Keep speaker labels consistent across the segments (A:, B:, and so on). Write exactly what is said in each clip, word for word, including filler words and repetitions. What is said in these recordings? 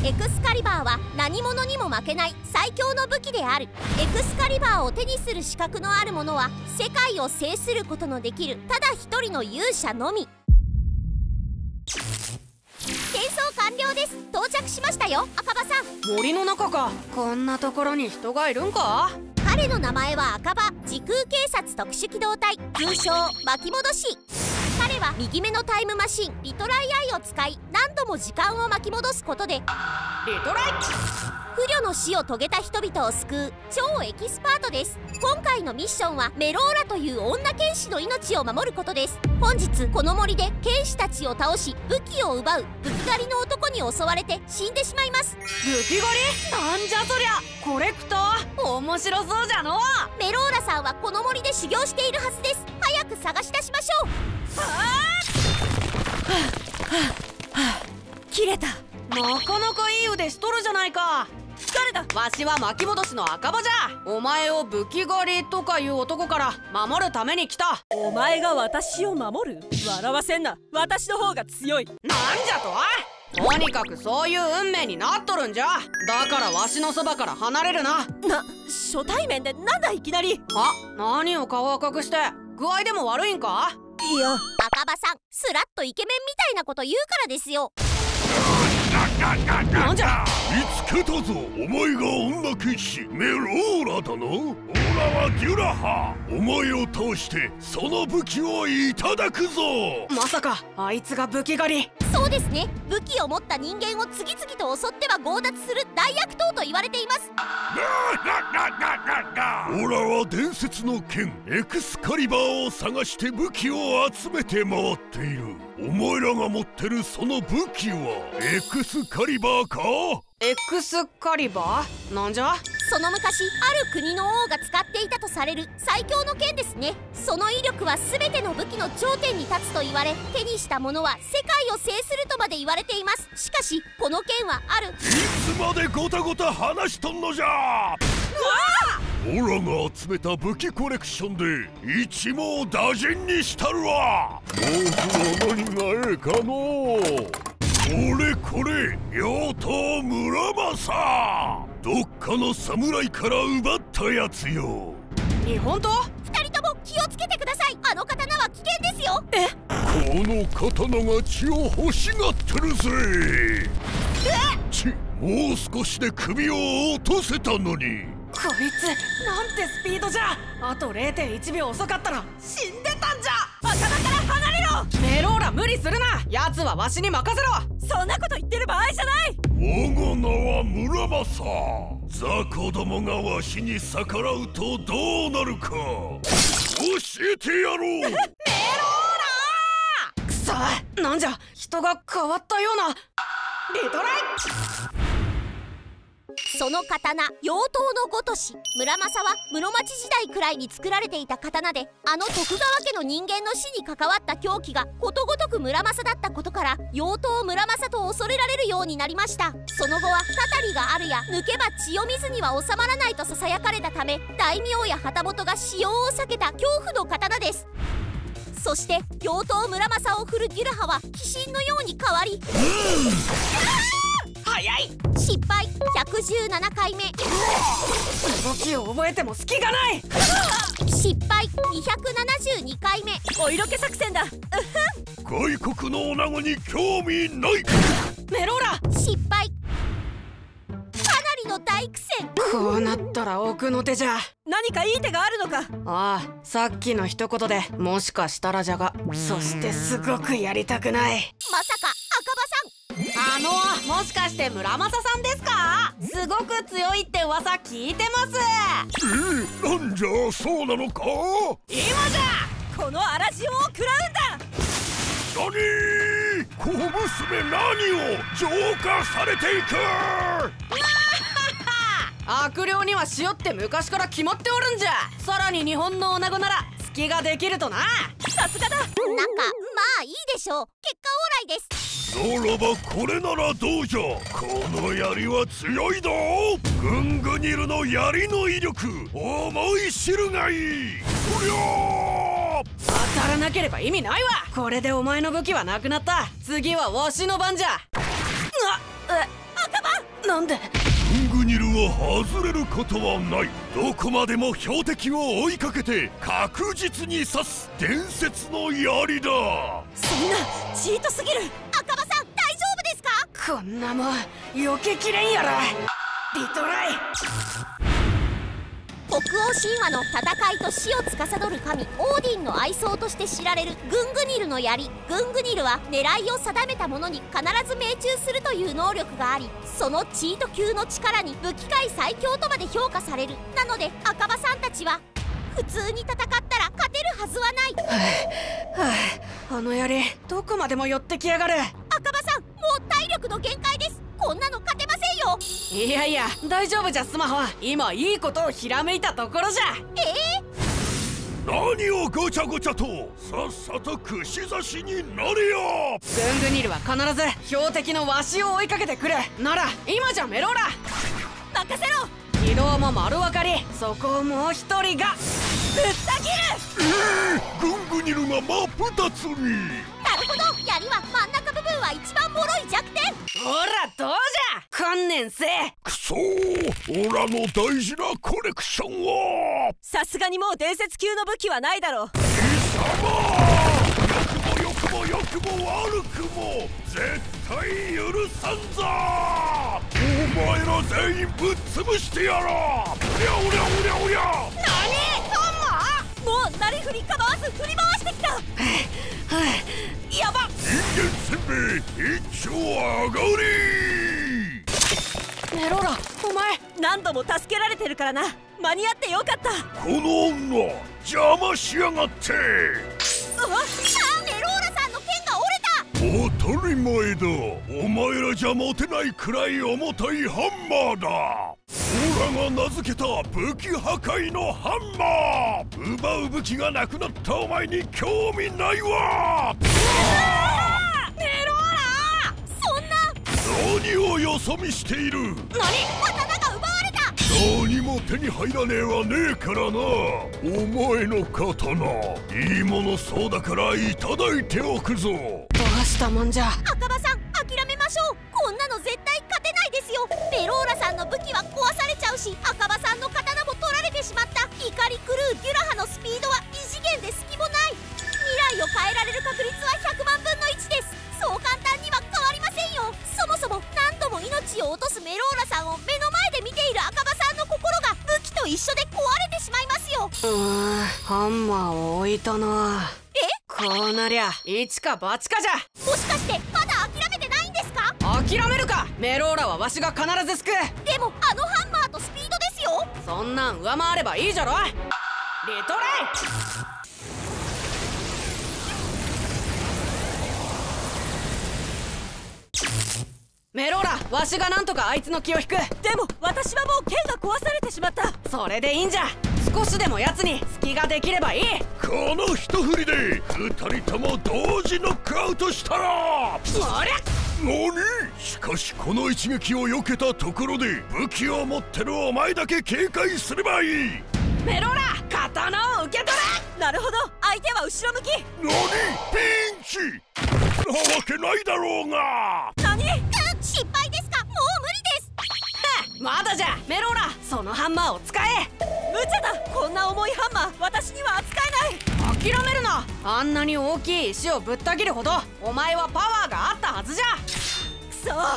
A: エクスカリバーは何者にも負けない最強の武器である。エクスカリバーを手にする資格のある者は世界を制することのできるただ一人の勇者のみ。転送完了です。到着しましたよ、赤羽さん。
B: 森の中か。こんなところに人がいるんか。
A: 彼の名前は赤羽時空警察特殊機動隊、通称巻き戻し。彼は右目のタイムマシンリトライアイを使い何度も時間を巻き戻すことでリ
B: トライ
A: 不慮の死を遂げた人々を救う超エキスパートです。今回のミッションはメローラという女剣士の命を守ることです。本日この森で剣士たちを倒し武器を奪う武器狩りの男に襲われて死んでしまいます。
B: 武器狩りなんじゃそりゃ。コレクター面白そうじゃの。
A: メローラさんはこの森で修行しているはずです。早く探し出しましょう。はあ、
B: はあはあ、切れた。なかなかいい腕しとるじゃないか。誰だ。わしは巻き戻しの赤羽じゃ。お前を武器狩りとかいう男から守るために来た。
C: お前が私を守る？笑わせんな。私の方が強い。
B: なんじゃと。とにかくそういう運命になっとるんじゃ。だからわしのそばから離れるな。
C: な、初対面でなんだいきなり。
B: あ、何を顔赤くして。具合でも悪いんか。
C: いや、
A: 赤羽さん、スラッとイケメンみたいなこと言うからですよ。
B: なんじゃ。
D: 見つけたぞ。お前が女剣士メローラだな。オラはデュラハ。お前を倒してその武器をいただくぞ。
B: まさかあいつが武器狩り。
A: そうですね。武器を持った人間を次々と襲っては強奪する大悪党と言われています。
D: オラは伝説の剣エクスカリバーを探して武器を集めて回っている。お前らが持ってるその武器はエクスカリバーか。
B: エクスカリバーなんじゃ。
A: その昔ある国の王が使っていたとされる最強の剣ですね。その威力は全ての武器の頂点に立つと言われ、手にした者は世界を制するとまで言われています。しかしこの剣はある。い
D: つまでゴタゴタ話しとんのじゃ。オラが集めた武器コレクションで一網打尽にしたるわ。道具は何がええかのう。これこれ妖刀村正。どっかの侍から奪ったやつよ。
B: 日本刀。
A: 二人とも気をつけてください。あの刀は危険ですよ。
B: え、
D: この刀が血を欲しがってるぜ。ち、もう少しで首を落とせたのに。
B: こいつなんてスピードじゃ。あと れいてんいちびょう遅かったら死んでたんじゃ。
C: 頭から離れろ。
B: メローラ無理するな。奴はわしに任せろ。
C: そんなこと言ってる場合じゃない。
D: 我が名は村正。雑魚どもがわしに逆らうとどうなるか教えてやろう。メロー
B: ラー。くそ、なんじゃ人が変わったような。リトライ。
A: その刀妖刀のごとし。村正は室町時代くらいに作られていた刀で、あの徳川家の人間の死に関わった凶器がことごとく村正だったことから妖刀村正と恐れられるようになりました。その後はたたりがあるや抜けば血を見ずには収まらないとささやかれたため、大名や旗本が使用を避けた恐怖の刀です。そして妖刀村正を振るデュラハは鬼神のように変わり、
B: 早い。
A: 失敗ひゃくじゅうななかいめ。
B: 動きを覚えても隙がない。
A: 失敗にひゃくななじゅうにかいめ。
C: お色気作戦だ。
D: 外国の女子に興味ない。
B: メローラ。
A: 失敗。かなりの大苦戦。
B: こうなったら奥の手じゃ。
C: 何かいい手があるのか。
B: ああ、さっきの一言でもしかしたらじゃが、そしてすごくやりたくない。
A: まさか赤羽さん。
B: あの、もしかして村正さんですか。すごく強いって噂聞いてます。
D: えー、なんじゃそうなのか。
B: 今じゃ
C: この荒塩を食らうんだ。
D: 何小娘、何を浄化されていく。
B: 悪霊には塩って昔から決まっておるんじゃ。さらに日本の女子なら隙ができるとな。
C: さすがだ。
A: なんかまあいいでしょう。結果オーライです。
D: ならばこれならどうじゃ。この槍は強いぞ。グングニルの槍の威力思い知るがいい。そりゃー
B: 当たらなければ意味ないわ。これでお前の武器はなくなった。次はわしの番じゃ。うわっ、
C: 赤羽
B: なんで
D: グングニルは外れることはない。どこまでも標的を追いかけて確実に刺す伝説の槍だ。
C: そんなチートすぎる。
A: 赤羽さん大丈夫ですか？
B: こんなもん避けきれんやろ。リトライ。
A: 北欧神話の戦いと死を司る神オーディンの愛称として知られるグングニルの槍。グングニルは狙いを定めたものに必ず命中するという能力があり、そのチート級の力に武器界最強とまで評価される。なので赤羽さんたちは普通に戦ったら勝てるはずはない。
B: はあ、はあ、あの槍どこまでも寄ってきやがる。
A: 赤羽さんもう体力の限界です。こんなの勝てませんよ。
B: いやいや大丈夫じゃスマホ。今いいことをひらめいたところじゃ。
A: え
D: ー、何をごちゃごちゃと。さっさと串刺しになれよ。
B: グングニルは必ず標的のワシを追いかけてくる。なら今じゃメローラ
A: 任せろ。
B: 軌道も丸分かり。そこをもう一人がぶった切る。
D: えー、グングニルが真っ二つに。
A: なるほど、槍は真ん中部分は一番脆い弱点。
B: ほらどうじゃ観念せえ。
D: くそー、オラの大事なコレクションは。
C: さすがにもう伝説級の武器はないだろう。
D: 貴様、良くも良くも悪くも絶対許さんぞ。お前ら全員ぶっ潰してやろう。おりゃおりゃおりゃおりゃ。
A: 何？ハンマー？
C: もうなりふり構わず振り回してきた。は
B: あ、やば。
D: 人間せんべい一丁上がり。
B: メローラお前
C: 何度も助けられてるからな。間に合ってよかった。
D: この女邪魔しやがって。
A: うわっ、あ、メローラさんの剣が折れた。
D: 当たり前だ。お前らじゃ持てないくらい重たいハンマーだ。オラが名付けた武器破壊のハンマー。奪う武器がなくなったお前に興味ないわ。
A: メローラ、そんな。
D: 何をよそ見している。
A: 何？刀が奪われた。
D: 何も手に入らねえはねえからな。お前の刀いいものそうだからいただいておくぞ。
B: どうしたもんじゃ。
A: 赤羽さん諦めましょう。こんなの絶対勝てないですよ。メローラさんの武器は壊されちゃうし、赤羽さんの刀も取られてしまった。怒り狂うデュラハのスピードは異次元で隙もない。未来を変えられる確率はひゃくまんぶんのいちです。そう簡単には変わりませんよ。そもそも何度も命を落とすメローラさんを目の前で見ている赤羽さんの心が武器と一緒で壊れてしまいますよ。
B: うーん、ハンマーを置いたな。
A: え？
B: こうなりゃ一か八かじゃ。
A: もしかしてまだ諦めてないんですか？
B: 諦めるか。メローラはわしが必ず救う。
A: でもあのハンマーとスピードですよ。
B: そんなん上回ればいいじゃろ。リトライ。メローラ、わしがなんとかあいつの気を引く。
C: でも私はもう剣が壊されてしまった。
B: それでいいんじゃ。少しでも奴に隙ができればいい。
D: この一振りで二人とも同時ノックアウトしたら。
B: そりゃ
D: 何？しかしこの一撃を避けたところで武器を持ってるお前だけ警戒すればいい。
B: メローラ、刀を受け取れ。
C: なるほど、相手は後ろ向き。
D: 何？ピンチなわけないだろうが。
C: 何？
A: 失敗ですか？もう無理です。
B: まだじゃ。メローラ、そのハンマーを使え。
C: 無茶だ。こんな重いハンマー私には扱えない。
B: 諦めるな。あんなに大きい石をぶった切るほどお前はパワーがあったはずじゃ。
C: くそ、おりゃ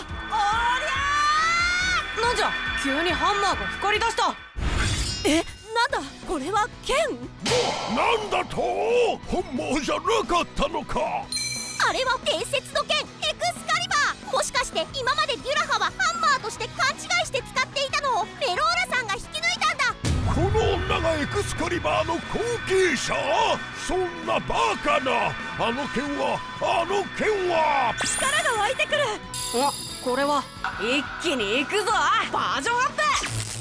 B: ー。なんじゃ急にハンマーが光り出した。
C: え、なんだこれは剣？
D: なんだと？本望じゃなかったのか。
A: あれは伝説の剣エクスカリバー。もしかして今までデュラハはハンマーとして勘違いして使っていたのをメローラさんが引き抜いたんだ。
D: この女がエクスカリバーの後継者？そんなバカな。あの剣はあの剣は
C: 力が湧いてくる。
B: お、これは一気に行くぞ。バージョンアップ。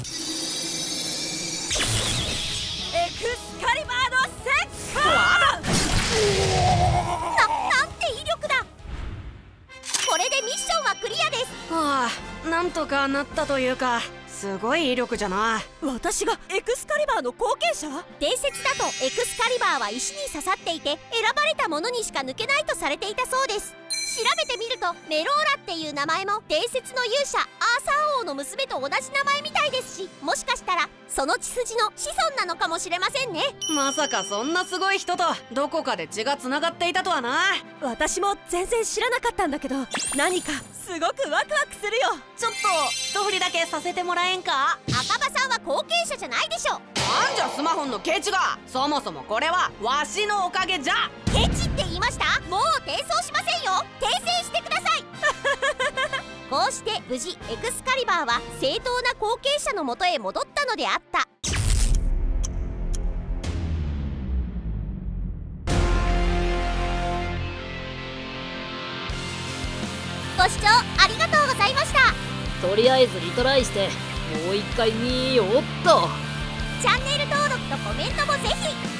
C: エクスカリバーのセッカー。
A: な、なんて威力だ。これでミッションはクリアです。
B: はあ、なんとかなったというか、すごい威力じゃな。
C: 私がエクスカリバーの後継者？
A: 伝説だとエクスカリバーは石に刺さっていて選ばれた者にしか抜けないとされていたそうです。調べてみるとメローラっていう名前も伝説の勇者アーサー王の娘と同じ名前みたいですし、もしかしたらその血筋の子孫なのかもしれませんね。
B: まさかそんなすごい人とどこかで血がつながっていたとはな。
C: 私も全然知らなかったんだけど、何かすごくワクワクするよ。
B: ちょっと一振りだけさせてもらえんか。
A: 赤羽さんは後継者じゃないでしょ。
B: なんじゃスマホンのケチが。そもそもこれはわしのおかげじゃ。
A: ケチって言いました。もう転送しませんよ。訂正してください。こうして無事エクスカリバーは正当な後継者のもとへ戻ったのであった。ご視聴ありがとうございました。
E: とりあえずリトライしてもう一回見ようっと。
A: チャンネル登録とコメントもぜひ。